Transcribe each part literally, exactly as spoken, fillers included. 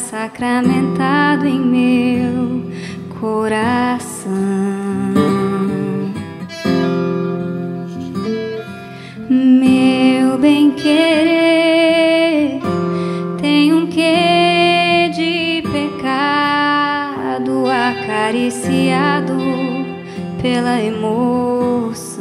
sacramentado em meu coração. Meu bem-querer tem um quê de pecado acariciado pela emoção.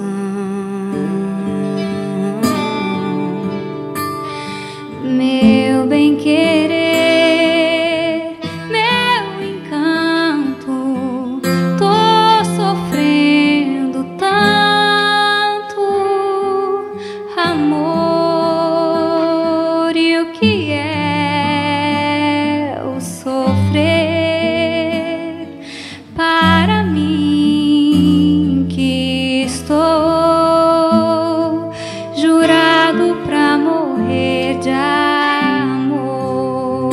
Meu bem-querer, meu encanto, tô sofrendo tanto amor. E o que é o sofrer para mim, que estou jurado pra morrer de amor?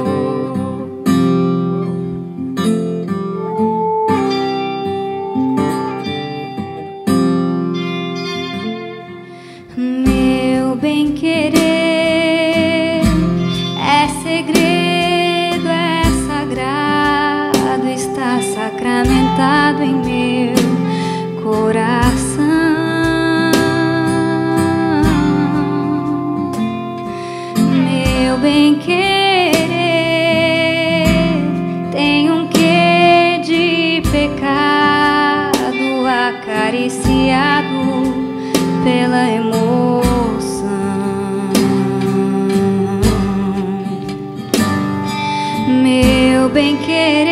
Meu bem-querer é segredo, é sagrado, está sacramentado em meu coração. Meu bem-querer tem um quê de pecado acariciado pela emoção. Meu bem-querer